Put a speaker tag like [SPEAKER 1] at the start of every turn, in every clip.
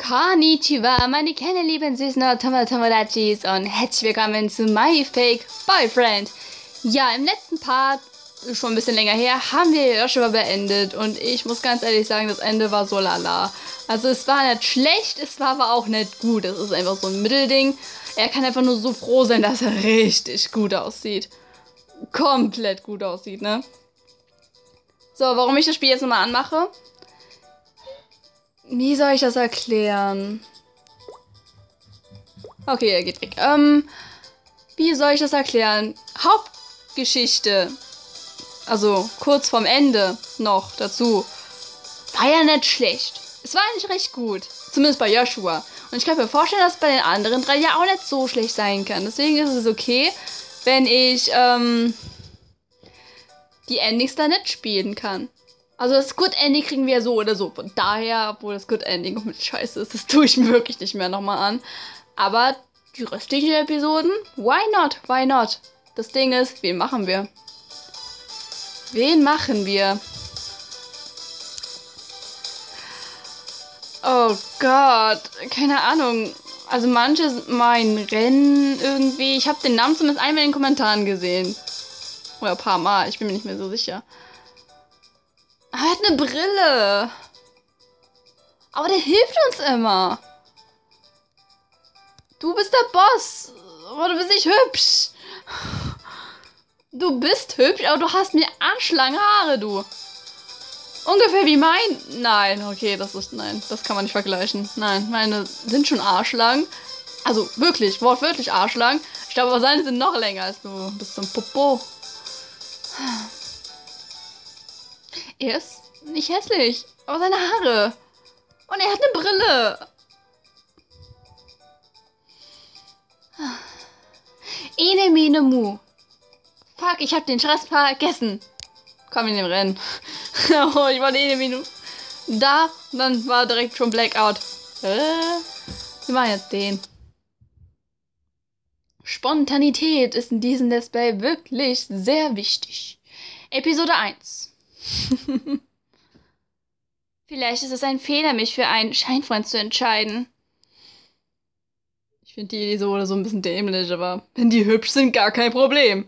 [SPEAKER 1] Konnichiwa, meine kleinen lieben süßen Tomadachis und herzlich willkommen zu My Fake Boyfriend. Ja, im letzten Part, schon ein bisschen länger her, haben wir ja schon mal beendet und ich muss ganz ehrlich sagen, das Ende war so lala. Also es war nicht schlecht, es war aber auch nicht gut. Es ist einfach so ein Mittelding. Er kann einfach nur so froh sein, dass er richtig gut aussieht. Komplett gut aussieht, ne? So, warum ich das Spiel jetzt nochmal anmache? Wie soll ich das erklären? Okay, er geht weg. Wie soll ich das erklären? Hauptgeschichte. Also, kurz vorm Ende noch dazu. War ja nicht schlecht. Es war eigentlich recht gut. Zumindest bei Joshua. Und ich kann mir vorstellen, dass es bei den anderen drei ja auch nicht so schlecht sein kann. Deswegen ist es okay, wenn ich, die Endings da nicht spielen kann. Also das Good Ending kriegen wir so oder so. Von daher, obwohl das Good Ending mit Scheiße ist, das tue ich mir wirklich nicht mehr nochmal an. Aber die restlichen Episoden, why not? Why not? Das Ding ist, wen machen wir? Wen machen wir? Oh Gott, keine Ahnung. Also manche meinen Rennen irgendwie. Ich habe den Namen zumindest einmal in den Kommentaren gesehen. Oder ein paar Mal, ich bin mir nicht mehr so sicher. Er hat eine Brille. Aber der hilft uns immer. Du bist der Boss. Aber du bist nicht hübsch. Du bist hübsch, aber du hast mir arschlange Haare, du. Ungefähr wie mein... Nein, okay, nein, das kann man nicht vergleichen. Nein, meine sind schon arschlang. Also wirklich, wortwörtlich arschlang. Ich glaube, aber seine sind noch länger als du. Bis zum Popo. Er ist nicht hässlich, aber seine Haare. Und er hat eine Brille. Ene mene mu. Fuck, ich hab den Stress vergessen. Komm in den Rennen. Oh, ich wollte ene mene mu. Da, und dann war direkt schon Blackout. Wir machen jetzt den. Spontanität ist in diesem Let's Play wirklich sehr wichtig. Episode 1. Vielleicht ist es ein Fehler, mich für einen Scheinfreund zu entscheiden. Ich finde die Idee so oder so ein bisschen dämlich, aber wenn die hübsch sind, gar kein Problem.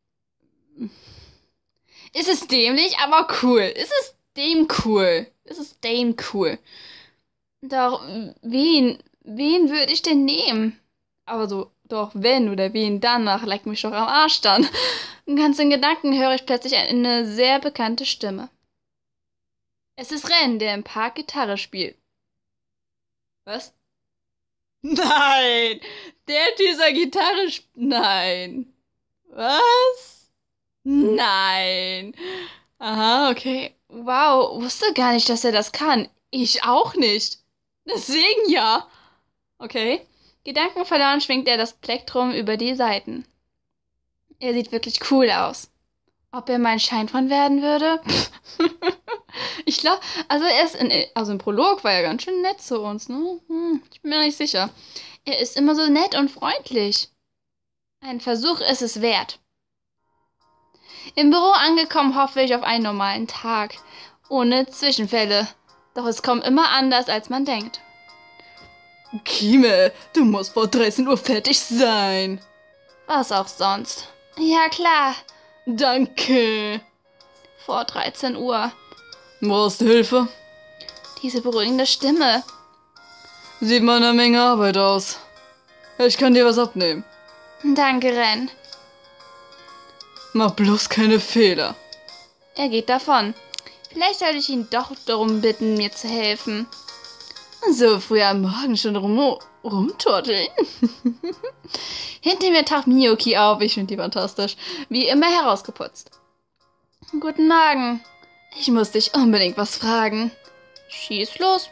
[SPEAKER 1] Es ist dämlich, aber cool. Es ist dem cool. Es ist dem cool. Doch, wen würde ich denn nehmen? Aber so, doch wenn oder wen danach, leck mich doch am Arsch dann. Und ganz in Gedanken höre ich plötzlich eine sehr bekannte Stimme. Es ist Ren, der im Park Gitarre spielt. Was? Nein! Der dieser Gitarre spielt. Nein. Was? Nein. Aha, okay. Wow, wusste gar nicht, dass er das kann. Ich auch nicht. Deswegen ja. Okay. Gedankenverloren schwingt er das Plektrum über die Seiten. Er sieht wirklich cool aus. Ob er mein Scheinfreund werden würde? Ich glaube, also im Prolog war er ganz schön nett zu uns, ne? Ich bin mir nicht sicher. Er ist immer so nett und freundlich. Ein Versuch ist es wert. Im Büro angekommen hoffe ich auf einen normalen Tag. Ohne Zwischenfälle. Doch es kommt immer anders, als man denkt. Kime, du musst vor 13 Uhr fertig sein. Was auch sonst. Ja, klar. Danke. Vor 13 Uhr. Brauchst du Hilfe? Diese beruhigende Stimme. Sieht mal eine Menge Arbeit aus. Ich kann dir was abnehmen. Danke, Ren. Mach bloß keine Fehler. Er geht davon. Vielleicht sollte ich ihn doch darum bitten, mir zu helfen. So früh am Morgen schon rumturteln. Hinter mir taucht Miyoki auf. Ich finde die fantastisch. Wie immer herausgeputzt. Guten Morgen. Ich muss dich unbedingt was fragen. Schieß los.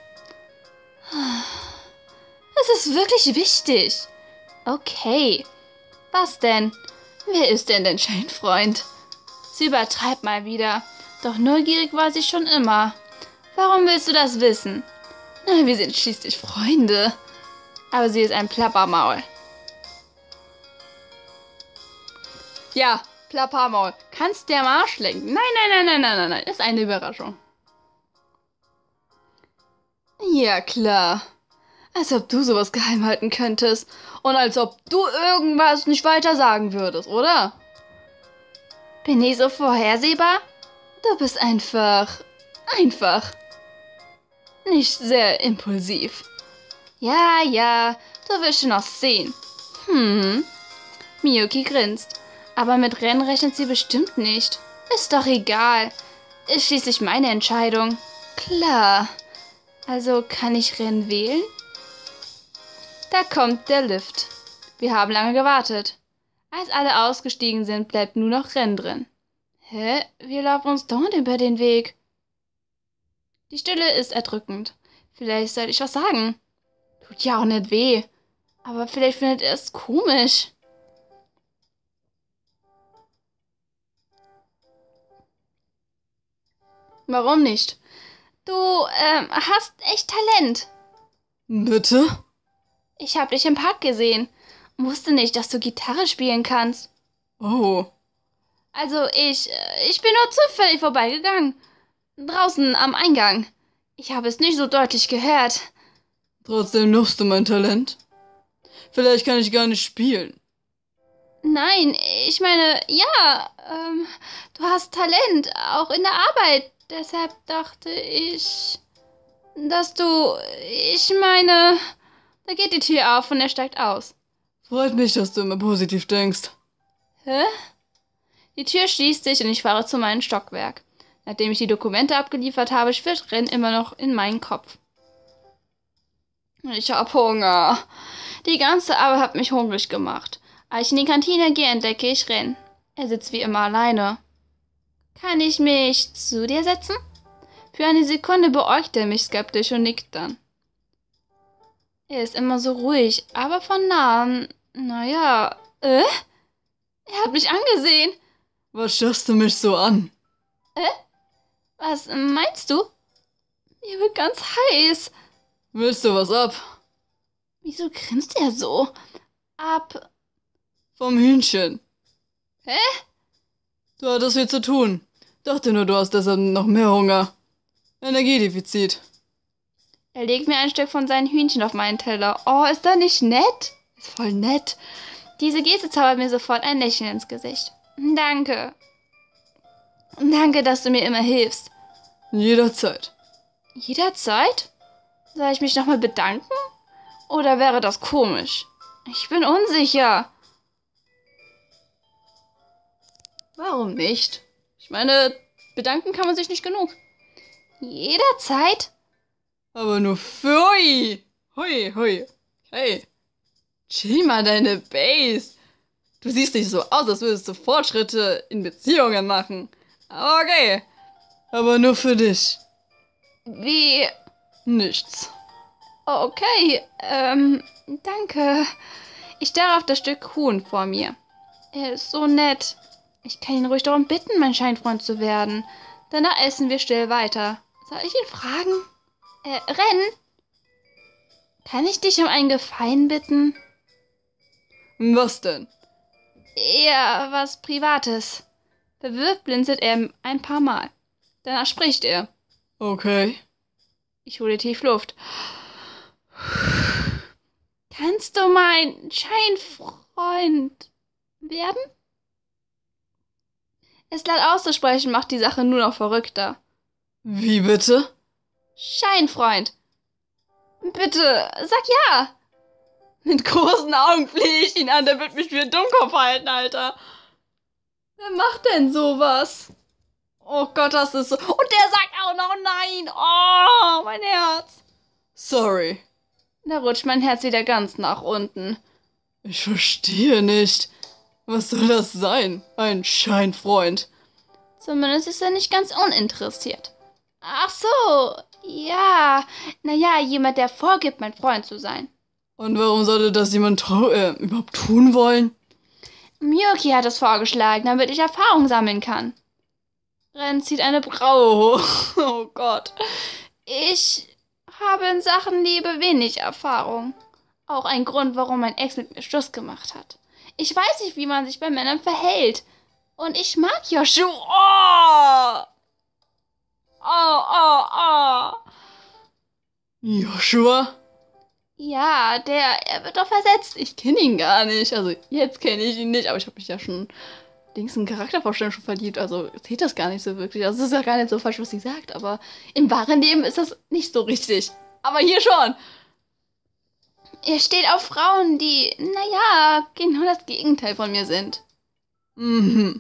[SPEAKER 1] Es ist wirklich wichtig. Okay. Was denn? Wer ist denn dein Scheinfreund? Sie übertreibt mal wieder. Doch neugierig war sie schon immer. Warum willst du das wissen? Na, wir sind schließlich Freunde. Aber sie ist ein Plappermaul. Ja, Plappermaul. Kannst der am Arsch lenken? Nein. Ist eine Überraschung. Ja, klar. Als ob du sowas geheim halten könntest. Und als ob du irgendwas nicht weiter sagen würdest, oder? Bin ich so vorhersehbar? Du bist einfach nicht sehr impulsiv. Ja, ja, du wirst schon noch sehen. Miyuki grinst. Aber mit Rennen rechnet sie bestimmt nicht. Ist doch egal. Ist schließlich meine Entscheidung. Klar. Also kann ich Ren wählen? Da kommt der Lift. Wir haben lange gewartet. Als alle ausgestiegen sind, bleibt nur noch Ren drin. Hä? Wir laufen uns dauernd über den Weg. Die Stille ist erdrückend. Vielleicht sollte ich was sagen. Tut ja auch nicht weh. Aber vielleicht findet er es komisch. Warum nicht? Du, hast echt Talent. Bitte? Ich habe dich im Park gesehen. Wusste nicht, dass du Gitarre spielen kannst. Oh. Also ich bin nur zufällig vorbeigegangen. Draußen am Eingang. Ich habe es nicht so deutlich gehört. Trotzdem nutzt du mein Talent. Vielleicht kann ich gar nicht spielen. Nein, ich meine, ja, du hast Talent, auch in der Arbeit. Deshalb dachte ich, ich meine, da geht die Tür auf und er steigt aus. Freut mich, dass du immer positiv denkst. Hä? Die Tür schließt sich und ich fahre zu meinem Stockwerk. Nachdem ich die Dokumente abgeliefert habe, schwirrt Ren immer noch in meinen Kopf. Ich hab Hunger. Die ganze Arbeit hat mich hungrig gemacht. Als ich in die Kantine gehe, entdecke ich Ren. Er sitzt wie immer alleine. Kann ich mich zu dir setzen? Für eine Sekunde beäugt er mich skeptisch und nickt dann. Er ist immer so ruhig, aber von nahen, naja, Er hat mich angesehen. Was schaust du mich so an? Was meinst du? Mir wird ganz heiß. Willst du was ab? Wieso grinst er so? Ab. Vom Hühnchen. Hä? Du hattest viel zu tun. Dachte nur, du hast deshalb noch mehr Hunger. Energiedefizit. Er legt mir ein Stück von seinen Hühnchen auf meinen Teller. Oh, ist das nicht nett? Ist voll nett. Diese Geste zaubert mir sofort ein Lächeln ins Gesicht. Danke. Danke, dass du mir immer hilfst. Jederzeit. Jederzeit? Soll ich mich nochmal bedanken? Oder wäre das komisch? Ich bin unsicher. Warum nicht? Ich meine, bedanken kann man sich nicht genug. Jederzeit? Aber nur für Hui. Hui, hui. Hey, chill mal deine Base. Du siehst nicht so aus, als würdest du Fortschritte in Beziehungen machen. Okay, aber nur für dich. Wie? Nichts. Okay, danke. Ich starre auf das Stück Huhn vor mir. Er ist so nett. Ich kann ihn ruhig darum bitten, mein Scheinfreund zu werden. Danach essen wir still weiter. Soll ich ihn fragen? Ren? Kann ich dich um einen Gefallen bitten? Was denn? Eher was Privates. Verwirrt blinzelt er ein paar Mal. Danach spricht er. Okay. Ich hole tief Luft. Kannst du mein Scheinfreund werden? Es laut auszusprechen macht die Sache nur noch verrückter. Wie bitte? Scheinfreund. Bitte, sag ja. Mit großen Augen flehe ich ihn an, der wird mich für einen Dummkopf halten, Alter. Wer macht denn sowas? Oh Gott, das ist so... Und der sagt auch noch nein. Oh, mein Herz. Sorry. Da rutscht mein Herz wieder ganz nach unten. Ich verstehe nicht. Was soll das sein? Ein Scheinfreund. Zumindest ist er nicht ganz uninteressiert. Ach so, ja. Naja, jemand, der vorgibt, mein Freund zu sein. Und warum sollte das jemand überhaupt tun wollen? Miyuki hat es vorgeschlagen, damit ich Erfahrung sammeln kann. Ren zieht eine Braue hoch. Oh Gott. Ich habe in Sachen Liebe wenig Erfahrung. Auch ein Grund, warum mein Ex mit mir Schluss gemacht hat. Ich weiß nicht, wie man sich bei Männern verhält. Und ich mag Joshua. Oh! Oh, oh, oh. Joshua? Ja, er wird doch versetzt. Ich kenne ihn gar nicht. Also jetzt kenne ich ihn nicht, aber ich habe mich ja schon in Charaktervorstellung schon verliebt. Also sieht das gar nicht so wirklich. Also es ist ja gar nicht so falsch, was sie sagt, aber im wahren Leben ist das nicht so richtig. Aber hier schon. Er steht auf Frauen, die, naja, genau das Gegenteil von mir sind. Mhm.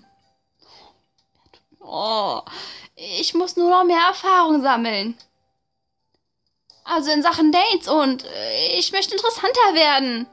[SPEAKER 1] Oh, ich muss nur noch mehr Erfahrung sammeln. Also in Sachen Dates und ich möchte interessanter werden.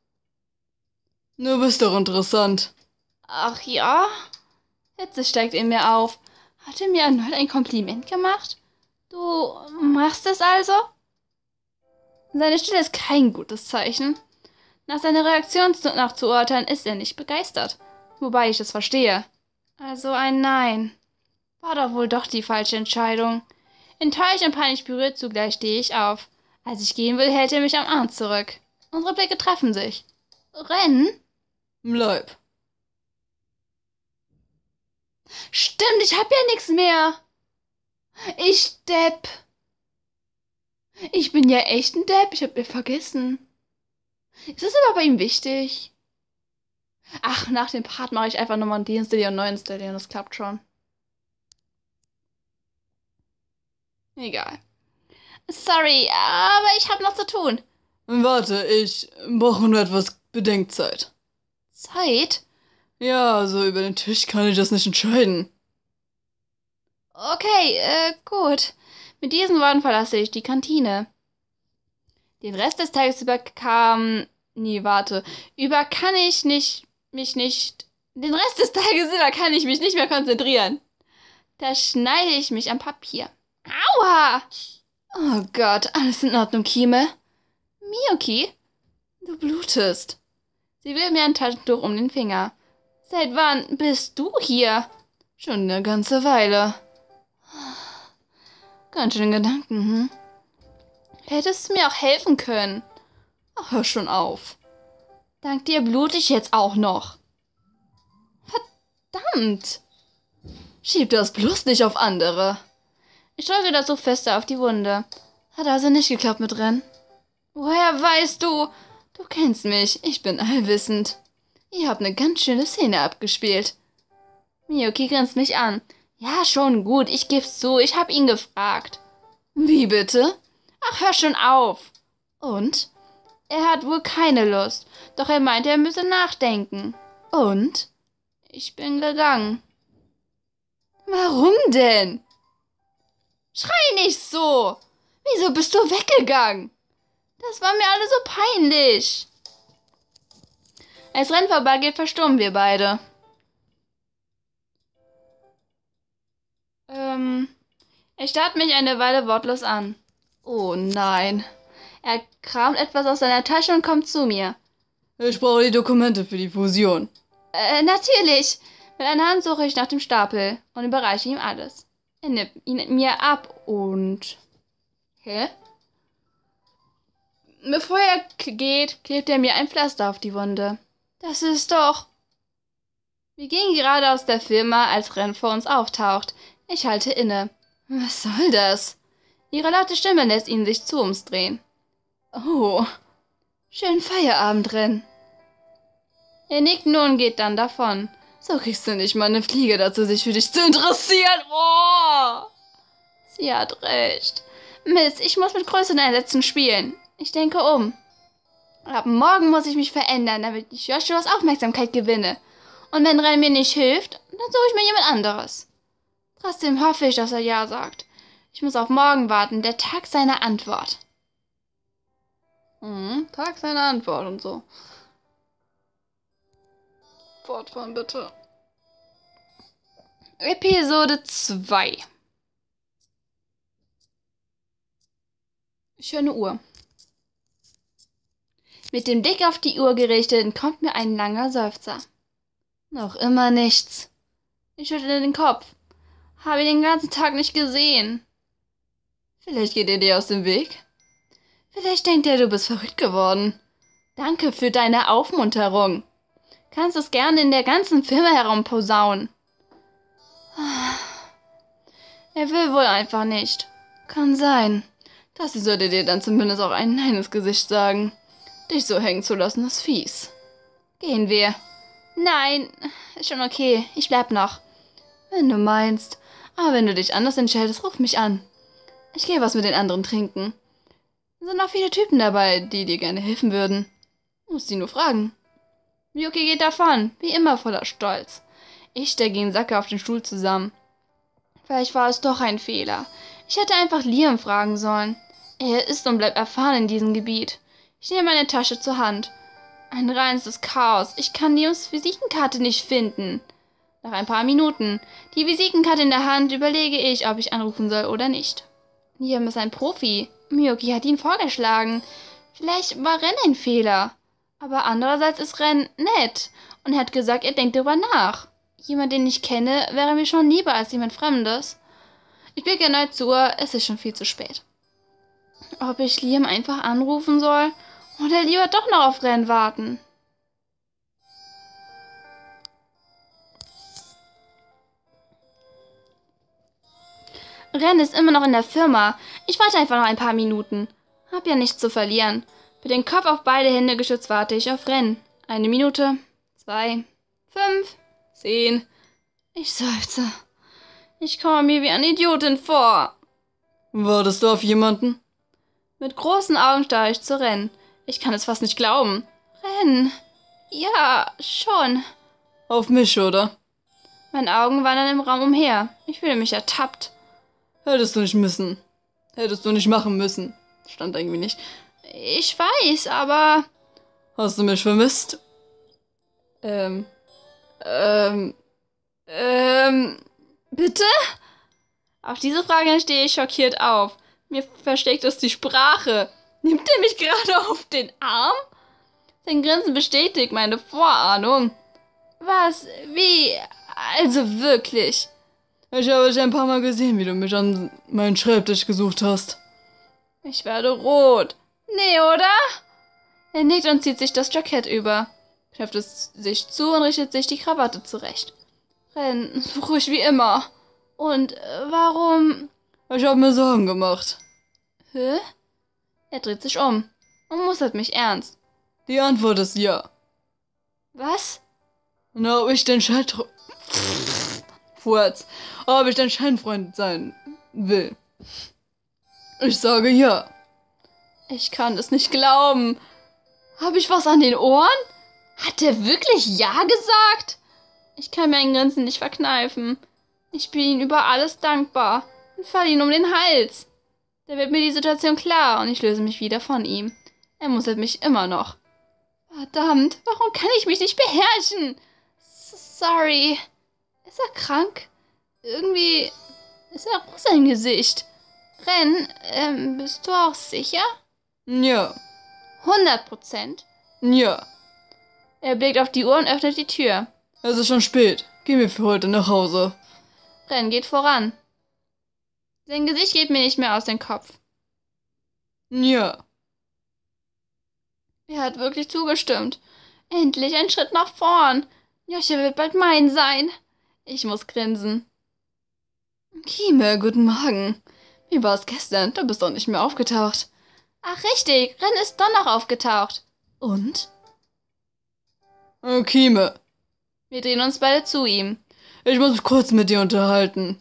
[SPEAKER 1] Du bist doch interessant. Ach ja? Hitze steigt in mir auf. Hat er mir erneut ein Kompliment gemacht? Du machst es also? Seine Stille ist kein gutes Zeichen. Nach seiner Reaktion nach zu urteilen, ist er nicht begeistert. Wobei ich es verstehe. Also ein Nein. War doch wohl doch die falsche Entscheidung. Enttäuscht und peinlich berührt zugleich stehe ich auf. Als ich gehen will, hält er mich am Arm zurück. Unsere Blicke treffen sich. Rennen? Bleib. Stimmt, ich hab ja nichts mehr. Ich Depp. Ich bin ja echt ein Depp, ich hab mir vergessen. Ist das aber bei ihm wichtig? Ach, nach dem Part mache ich einfach nochmal einen deinstallieren und neu installieren, das klappt schon. Egal. Sorry, aber ich habe noch zu tun. Warte, ich brauche nur etwas Bedenkzeit. Zeit? Ja, so über den Tisch kann ich das nicht entscheiden. Okay, gut. Mit diesen Worten verlasse ich die Kantine. Den Rest des Tages über kann ich nicht. Den Rest des Tages über kann ich mich nicht mehr konzentrieren. Da schneide ich mich am Papier. Aua! Oh Gott, alles in Ordnung, Kime? Miyoki? Du blutest. Sie will mir ein Taschentuch um den Finger. Seit wann bist du hier? Schon eine ganze Weile. Ganz schön Gedanken, hm? Hättest du mir auch helfen können. Ach, hör schon auf. Dank dir blute ich jetzt auch noch. Verdammt! Schieb das bloß nicht auf andere. Ich drücke das so fester auf die Wunde. Hat also nicht geklappt mit Rennen. Woher weißt du? Du kennst mich. Ich bin allwissend. Ihr habt eine ganz schöne Szene abgespielt. Miyoki grinst mich an. Ja, schon gut. Ich geb's zu. Ich hab ihn gefragt. Wie bitte? Ach, hör schon auf. Und? Er hat wohl keine Lust. Doch er meinte, er müsse nachdenken. Und? Ich bin gegangen. Warum denn? Schrei nicht so! Wieso bist du weggegangen? Das war mir alles so peinlich. Als Rennen vorbeigeht, verstummen wir beide. Er starrt mich eine Weile wortlos an. Oh nein. Er kramt etwas aus seiner Tasche und kommt zu mir. Ich brauche die Dokumente für die Fusion. Natürlich. Mit einer Hand suche ich nach dem Stapel und überreiche ihm alles. Er nimmt ihn mir ab und... Hä? Bevor er geht, klebt er mir ein Pflaster auf die Wunde. Das ist doch... Wir gehen gerade aus der Firma, als Ren vor uns auftaucht. Ich halte inne. Was soll das? Ihre laute Stimme lässt ihn sich zu uns drehen. Oh, schönen Feierabend, Ren. Er nickt nur und geht dann davon. So kriegst du nicht mal eine Fliege dazu, sich für dich zu interessieren. Oh! Sie hat recht. Miss, ich muss mit größeren Einsätzen spielen. Ich denke um. Ab morgen muss ich mich verändern, damit ich Joshuas Aufmerksamkeit gewinne. Und wenn Ren mir nicht hilft, dann suche ich mir jemand anderes. Trotzdem hoffe ich, dass er Ja sagt. Ich muss auf morgen warten, der Tag seiner Antwort. Tag seiner Antwort und so. Fortfahren bitte. Episode 2. Ich höre eine Uhr. Mit dem Blick auf die Uhr gerichtet entkommt mir ein langer Seufzer. Noch immer nichts. Ich schüttle den Kopf. Habe ihn den ganzen Tag nicht gesehen. Vielleicht geht er dir aus dem Weg. Vielleicht denkt er, du bist verrückt geworden. Danke für deine Aufmunterung. Kannst es gerne in der ganzen Firma herumposaunen. Er will wohl einfach nicht. Kann sein. Das sollte dir dann zumindest auch ein Nein ins Gesicht sagen. Dich so hängen zu lassen, ist fies. Gehen wir. Nein, ist schon okay. Ich bleib noch. Wenn du meinst. Aber wenn du dich anders entscheidest, ruf mich an. Ich gehe was mit den anderen trinken. Es sind auch viele Typen dabei, die dir gerne helfen würden. Musst sie nur fragen. Yuki geht davon, wie immer voller Stolz. Ich stecke ihn Sacke auf den Stuhl zusammen. Vielleicht war es doch ein Fehler. Ich hätte einfach Liam fragen sollen. Er ist und bleibt erfahren in diesem Gebiet. Ich nehme meine Tasche zur Hand. Ein reines Chaos. Ich kann Liams Visitenkarte nicht finden. Nach ein paar Minuten, die Visitenkarte in der Hand, überlege ich, ob ich anrufen soll oder nicht. Liam ist ein Profi. Miyuki hat ihn vorgeschlagen. Vielleicht war Ren ein Fehler. Aber andererseits ist Ren nett. Und er hat gesagt, er denkt darüber nach. Jemand, den ich kenne, wäre mir schon lieber als jemand Fremdes. Ich blicke erneut zur Uhr, es ist schon viel zu spät. Ob ich Liam einfach anrufen soll oder lieber doch noch auf Ren warten? Ren ist immer noch in der Firma. Ich warte einfach noch ein paar Minuten. Hab ja nichts zu verlieren. Mit dem Kopf auf beide Hände geschützt warte ich auf Ren. 1 Minute, 2, 5, 10. Ich seufze. Ich komme mir wie eine Idiotin vor. Wartest du auf jemanden? Mit großen Augen starre ich zu Ren. Ich kann es fast nicht glauben. Ren. Ja, schon. Auf mich, oder? Meine Augen wandern im Raum umher. Ich fühle mich ertappt. Hättest du nicht müssen. Hättest du nicht machen müssen. Stand irgendwie nicht. Ich weiß, aber... Hast du mich vermisst? Bitte? Auf diese Frage stehe ich schockiert auf. Mir versteckt es die Sprache. Nimmt er mich gerade auf den Arm? Sein Grinsen bestätigt meine Vorahnung. Was? Wie? Also wirklich? Ich habe dich ein paar Mal gesehen, wie du mich an meinen Schreibtisch gesucht hast. Ich werde rot. Nee, oder? Er nickt und zieht sich das Jackett über, knöpft es sich zu und richtet sich die Krawatte zurecht. Ren, so ruhig wie immer. Und warum? Ich habe mir Sorgen gemacht. Hä? Er dreht sich um und mustert mich ernst. Die Antwort ist ja. Was? Na, ob ich den Furz. Ob ich dein Scheinfreund sein will. Ich sage ja. Ich kann es nicht glauben. Habe ich was an den Ohren? Hat er wirklich ja gesagt? Ich kann mir ein Grinsen nicht verkneifen. Ich bin ihm über alles dankbar und falle ihn um den Hals. Da wird mir die Situation klar und ich löse mich wieder von ihm. Er mustert mich immer noch. Verdammt, warum kann ich mich nicht beherrschen? Sorry. Ist er krank? Irgendwie ist er rosa im Gesicht. Ren, bist du auch sicher? Ja. 100%? Ja. Er blickt auf die Uhr und öffnet die Tür. Es ist schon spät. Gehen wir für heute nach Hause. Ren geht voran. Sein Gesicht geht mir nicht mehr aus dem Kopf. Ja. Er hat wirklich zugestimmt. Endlich ein Schritt nach vorn. Joscha wird bald mein sein. Ich muss grinsen. Kime, guten Morgen. Wie war es gestern? Du bist doch nicht mehr aufgetaucht. Ach richtig, Ren ist doch noch aufgetaucht. Und? Kime. Wir drehen uns beide zu ihm. Ich muss mich kurz mit dir unterhalten.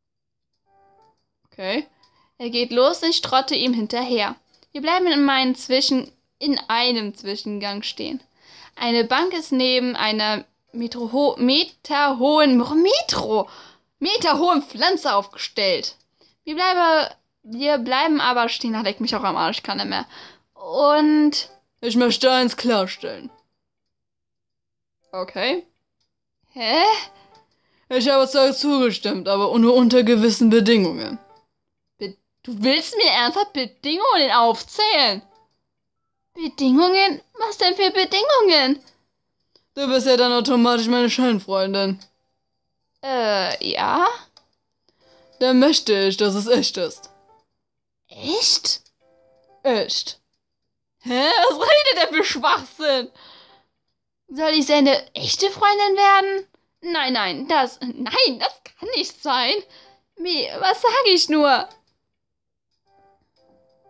[SPEAKER 1] Okay. Er geht los und ich trotte ihm hinterher. Wir bleiben in einem Zwischengang stehen. Eine Bank ist neben einer meterhohen Pflanze aufgestellt. Wir bleiben aber stehen. Da leckt mich auch am Arsch, kann er mehr. Und ich möchte eins klarstellen. Okay. Hä? Ich habe zwar zugestimmt, aber nur unter gewissen Bedingungen. Du willst mir ernsthaft Bedingungen aufzählen? Bedingungen? Was denn für Bedingungen? Du bist ja dann automatisch meine Scheinfreundin. Ja? Dann möchte ich, dass es echt ist. Echt? Echt. Hä? Was redet der für Schwachsinn? Soll ich seine echte Freundin werden? Nein, das kann nicht sein. Was sage ich nur?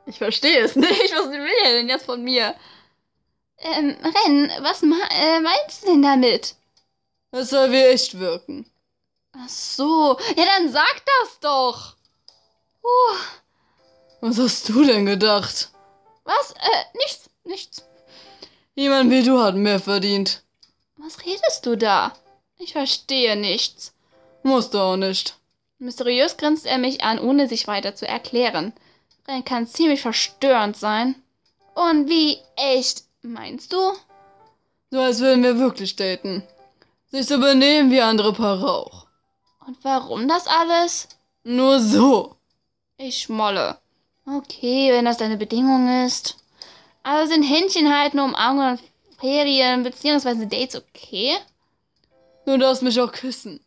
[SPEAKER 1] Ich verstehe es nicht. Was will er denn jetzt von mir? Ren, was meinst du denn damit?
[SPEAKER 2] Es soll wie echt wirken.
[SPEAKER 1] Ach so. Ja, dann sag das doch.
[SPEAKER 2] Was hast du denn gedacht?
[SPEAKER 1] Was? Nichts.
[SPEAKER 2] Jemand wie du hat mehr verdient.
[SPEAKER 1] Was redest du da? Ich verstehe nichts.
[SPEAKER 2] Musst du auch nicht.
[SPEAKER 1] Mysteriös grinst er mich an, ohne sich weiter zu erklären. Ren kann ziemlich verstörend sein. Und wie echt, meinst du?
[SPEAKER 2] So als würden wir wirklich daten. Sich so benehmen wie andere Paare auch.
[SPEAKER 1] Und warum das alles?
[SPEAKER 2] Nur so.
[SPEAKER 1] Ich schmolle. Okay, wenn das deine Bedingung ist. Also sind Händchen halten, Umarmungen und Ferien bzw. Dates okay?
[SPEAKER 2] Du darfst mich auch küssen.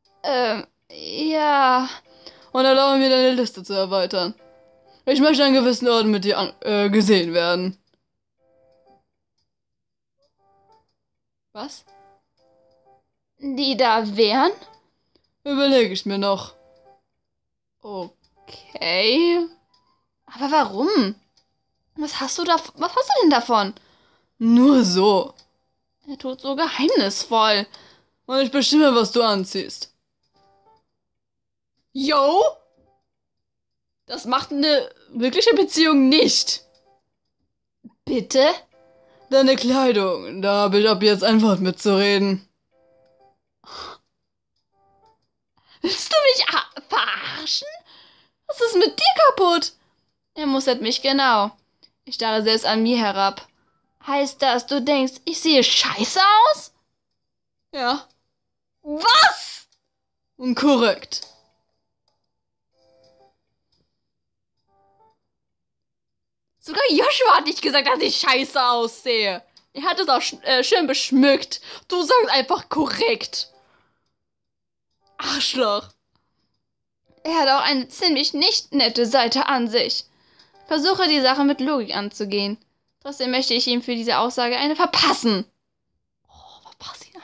[SPEAKER 1] Ja.
[SPEAKER 2] Und erlaube mir, deine Liste zu erweitern. Ich möchte an gewissen Orten mit dir gesehen werden.
[SPEAKER 1] Was? Die da wären?
[SPEAKER 2] Überlege ich mir noch.
[SPEAKER 1] Okay. Aber warum? Was hast du denn davon?
[SPEAKER 2] Nur so.
[SPEAKER 1] Er tut so geheimnisvoll.
[SPEAKER 2] Und ich bestimme, was du anziehst.
[SPEAKER 1] Yo? Das macht eine wirkliche Beziehung nicht. Bitte?
[SPEAKER 2] Deine Kleidung, da habe ich ab jetzt ein Wort mitzureden.
[SPEAKER 1] Willst du mich verarschen? Was ist mit dir kaputt? Er mustert mich genau. Ich starre selbst an mir herab. Heißt das, du denkst, ich sehe scheiße aus?
[SPEAKER 2] Ja.
[SPEAKER 1] Was?
[SPEAKER 2] Und korrekt.
[SPEAKER 1] Sogar Joshua hat nicht gesagt, dass ich scheiße aussehe. Er hat es auch schön beschmückt. Du sagst einfach korrekt. Arschloch. Er hat auch eine ziemlich nicht nette Seite an sich. Versuche die Sache mit Logik anzugehen. Trotzdem möchte ich ihm für diese Aussage eine verpassen. Oh, verpass ihn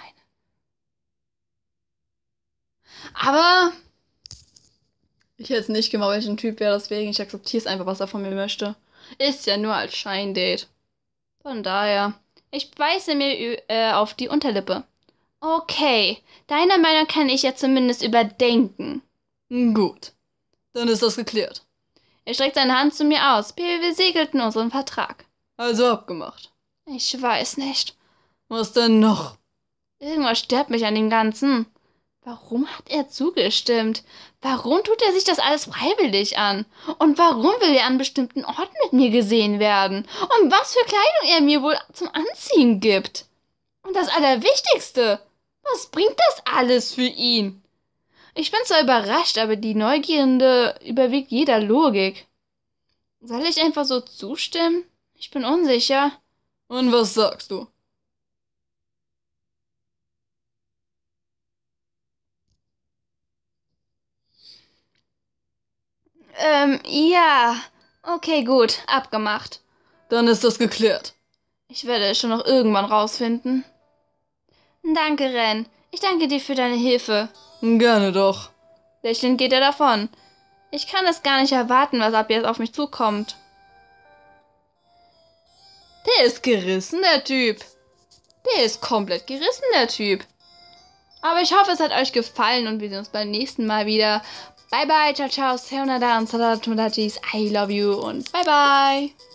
[SPEAKER 1] eine. Aber
[SPEAKER 2] ich hätte es nicht gemacht, weil ich ein Typ wäre, deswegen ich akzeptiere es einfach, was er von mir möchte. Ist ja nur als Scheindate.
[SPEAKER 1] Von daher, ich beiße mir auf die Unterlippe. Okay, deine Meinung kann ich ja zumindest überdenken.
[SPEAKER 2] Gut, dann ist das geklärt.
[SPEAKER 1] Er streckt seine Hand zu mir aus. Wir segelten unseren Vertrag.
[SPEAKER 2] Also abgemacht.
[SPEAKER 1] Ich weiß nicht.
[SPEAKER 2] Was denn noch?
[SPEAKER 1] Irgendwas stört mich an dem Ganzen. Warum hat er zugestimmt? Warum tut er sich das alles freiwillig an? Und warum will er an bestimmten Orten mit mir gesehen werden? Und was für Kleidung er mir wohl zum Anziehen gibt? Und das Allerwichtigste, was bringt das alles für ihn? Ich bin zwar überrascht, aber die Neugierde überwiegt jeder Logik. Soll ich einfach so zustimmen? Ich bin unsicher.
[SPEAKER 2] Und was sagst du?
[SPEAKER 1] Ja. Okay, gut. Abgemacht.
[SPEAKER 2] Dann ist das geklärt.
[SPEAKER 1] Ich werde es schon noch irgendwann rausfinden. Danke, Ren. Ich danke dir für deine Hilfe.
[SPEAKER 2] Gerne doch.
[SPEAKER 1] Lächelnd geht er davon. Ich kann es gar nicht erwarten, was ab jetzt auf mich zukommt. Der ist gerissen, der Typ. Der ist komplett gerissen, der Typ. Aber ich hoffe, es hat euch gefallen und wir sehen uns beim nächsten Mal wieder. Bye bye, ciao ciao, sayonara und salatodachis, I love you und bye bye.